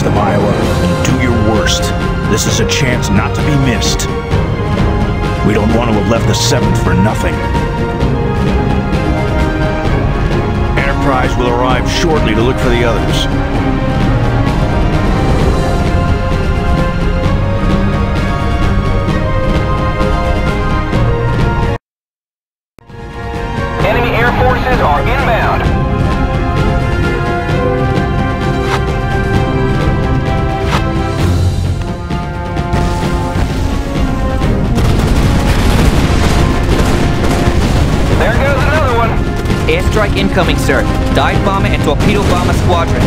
rest of Iowa, and do your worst. This is a chance not to be missed. We don't want to have left the 7th for nothing. Enterprise will arrive shortly to look for the others. Enemy air forces are inbound. There goes another one. Airstrike incoming, sir. Dive bomber and torpedo bomber squadrons.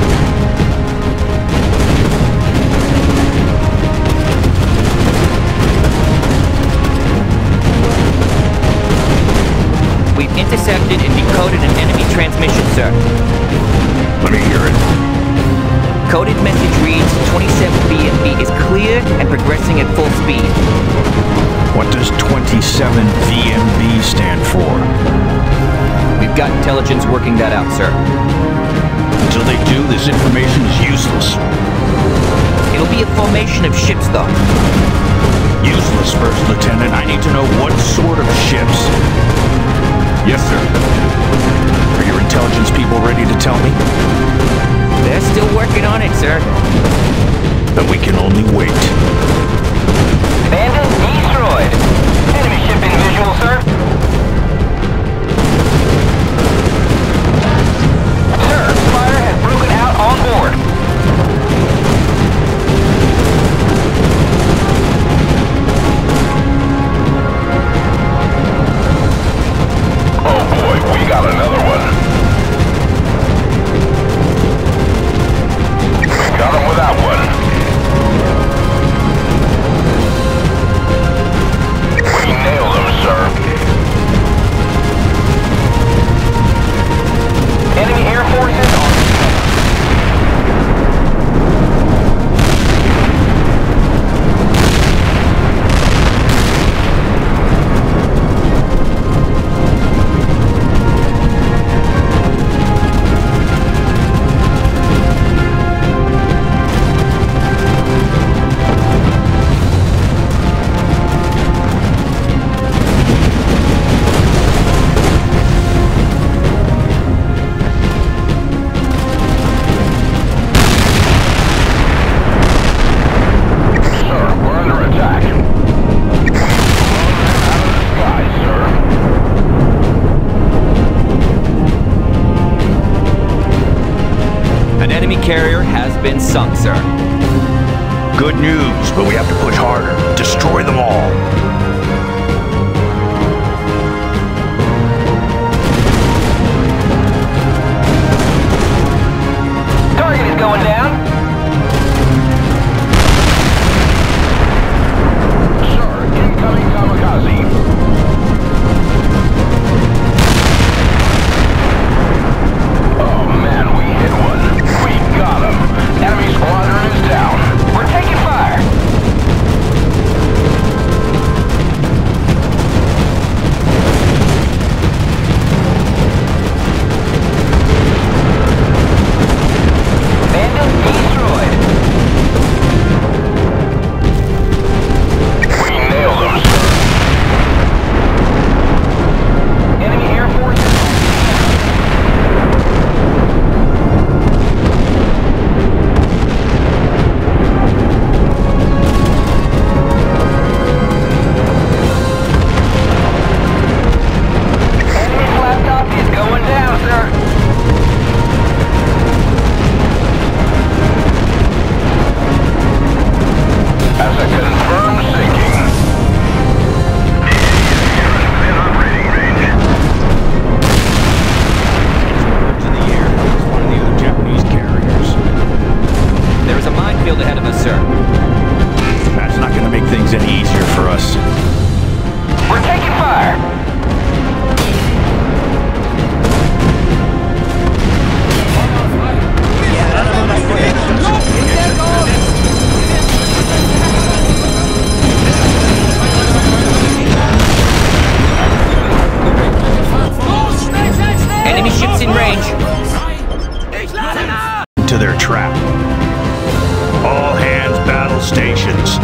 We've intercepted and decoded an enemy transmission, sir. Let me hear it. Coded message reads, 27 VMB is clear and progressing at full speed. What does 27 VMB stand for? We've got intelligence working that out, sir. Until they do, this information is useless. It'll be a formation of ships, though. Useless, First Lieutenant. I need to know what sort of ships. Yes, sir. Are your intelligence people ready to tell me? They're still working on it, sir. Then we can only wait. Bandit destroyed. Enemy ship in visual, sir. Sir, fire has broken out on board. Oh boy, we got another one. We got him with that one. We nailed him, sir. Enemy air forces on. Carrier has been sunk, sir. Good news, but we have to push harder. Destroy them all. Target is going down. Sir, incoming kamikaze. Oh man, we hit one. We got him. Enemy squadron is down. We're taking fire. Bandit destroyed. We nailed them, sir. Enemy air forces. Enemy's laptop is going down, sir. As a confirmed sinking. In operating range. To the air. It's one of the other Japanese carriers. There is a minefield ahead of us, sir. That's not going to make things any easier for us. We're taking fire. Enemy ships in range. To their trap. stations.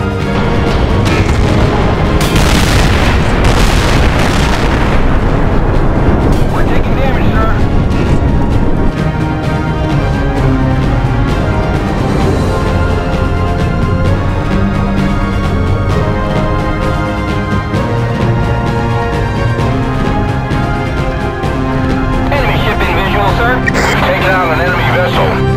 We're taking damage, sir. Enemy ship in visual, sir. We've taken out an enemy vessel.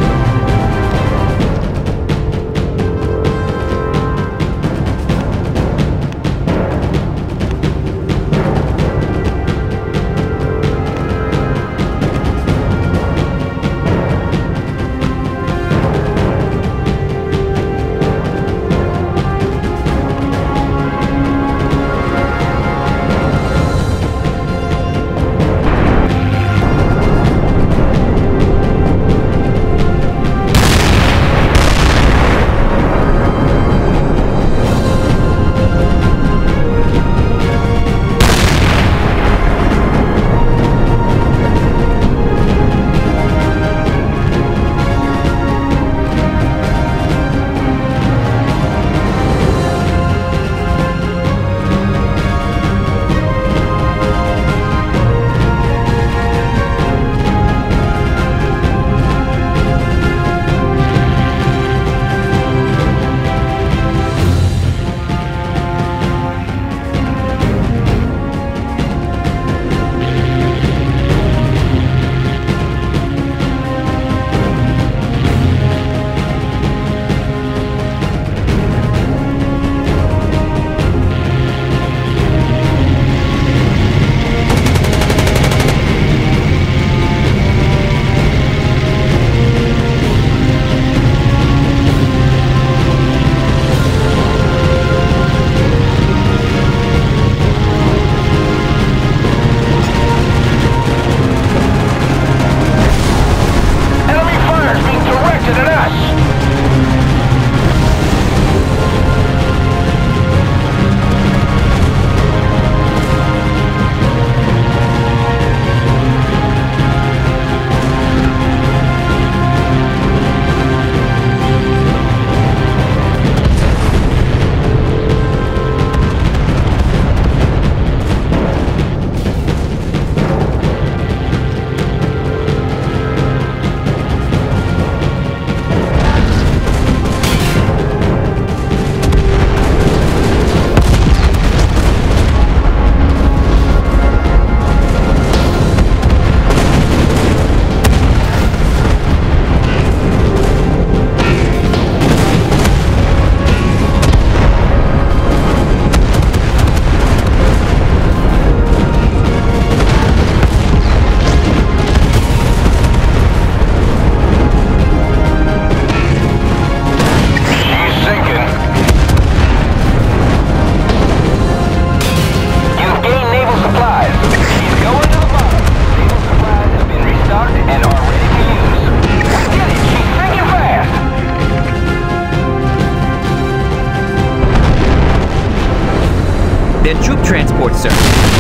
They're troop transports, sir.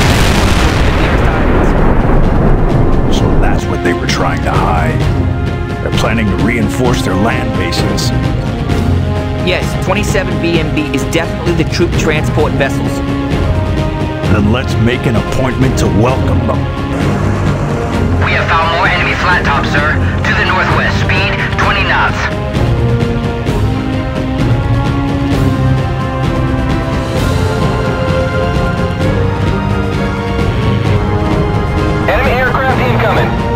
So that's what they were trying to hide. They're planning to reinforce their land bases. Yes, 27 BMB is definitely the troop transport vessels. Then let's make an appointment to welcome them. We have found more enemy flat tops, sir. To the northwest, speed 20 knots. Enemy aircraft incoming.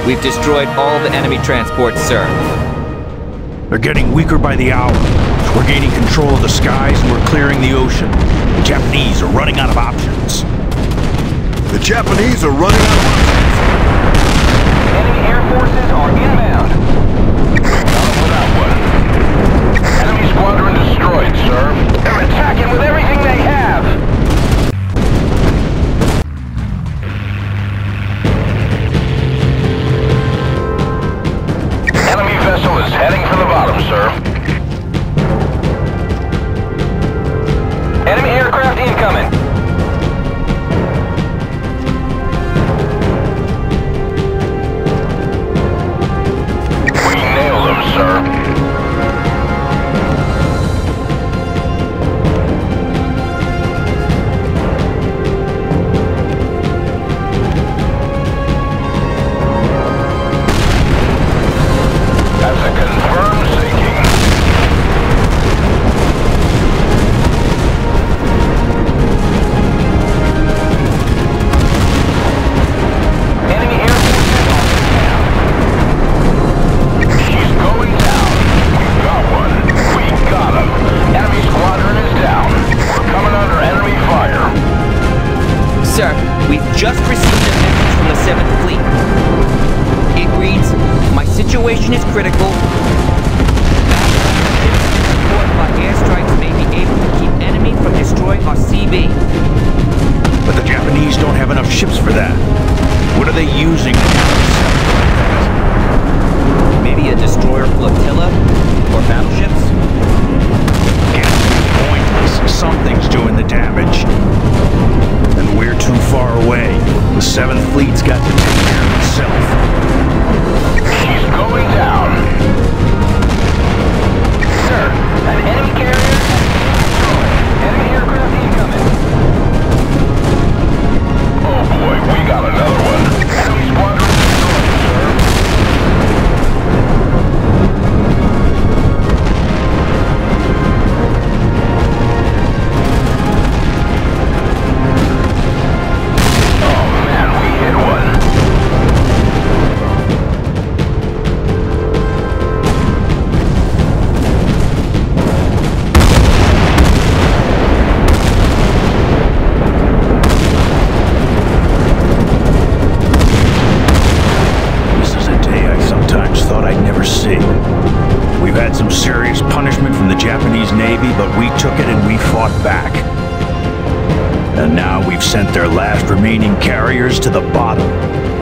We've destroyed all the enemy transports, sir. They're getting weaker by the hour. We're gaining control of the skies and we're clearing the ocean. The Japanese are running out of options. The Japanese are running out of options. Enemy air forces are inbound. We got them without one. Enemy squadron destroyed, sir. They're attacking with everything they have. Enemy vessel is heading for the bottom, sir. Enemy aircraft incoming. We nailed them, sir. That's a confirmed sinking. Enemy air forces are down. She's going down. We got one. We got him. Enemy squadron is down. We're coming under enemy fire. Sir, we've just received a message from the 7th Fleet. It reads, "My situation is critical. Support by airstrikes may be able to keep enemy from destroying our CB." But the Japanese don't have enough ships for that. What are they using to counter Maybe a destroyer flotilla or battleships? It's pointless. Something's doing the damage. And we're too far away. The 7th Fleet's got to take care of itself. She's going down. Sir, an enemy carrier has been destroyed. Enemy aircraft incoming. Oh boy, we got another one. Enemy squadron destroyed, sir. Oh man, we hit one. This is a day I sometimes thought I'd never see. We've had some serious punishment from the Japanese Navy, but we took it and we fought back. And now we've sent their last remaining carriers to the bottom.